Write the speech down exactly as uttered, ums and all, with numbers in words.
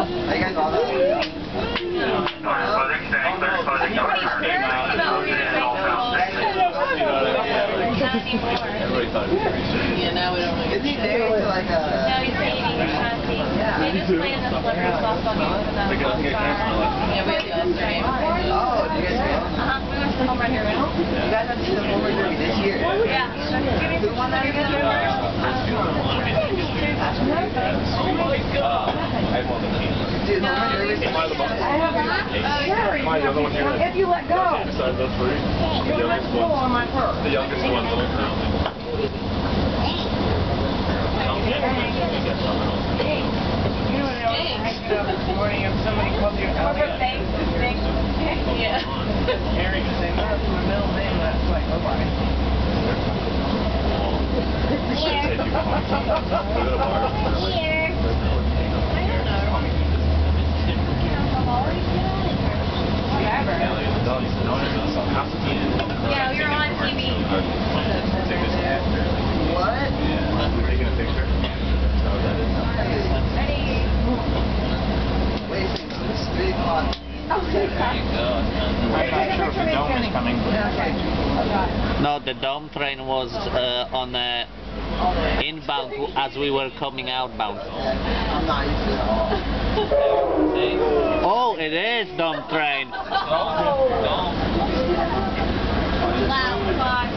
I guys all that. Everybody thought it was crazy. Yeah, now we don't really. Is he married to like a... No, he's dating Chauncey. They just played in the celebrity softball game for them. They got to get national. Yeah, we had the All-Star game. Oh, do you guys go? Uh-huh, we went to the home run here. You guys have to see the home run derby this year. Yeah. Who won that again? Uh, I won the team. Dude, home run derby. Am I the boss? Am I the other one here? If you let go. Besides those three? The youngest on my purse. one. The youngest one. You know what else? I get up this morning and somebody called you Elliot. Yeah. Harry was saying, that's my middle name. That's like, oh my. Yeah, we were on T V. What? Yeah. We're taking a picture. Ready? Wait a second, it's three o'clock. I'm not sure if the dome is coming. No, the dome train was uh, on uh, inbound as we were coming outbound. I'm not used to it at all. Oh, it is dome train. Loud,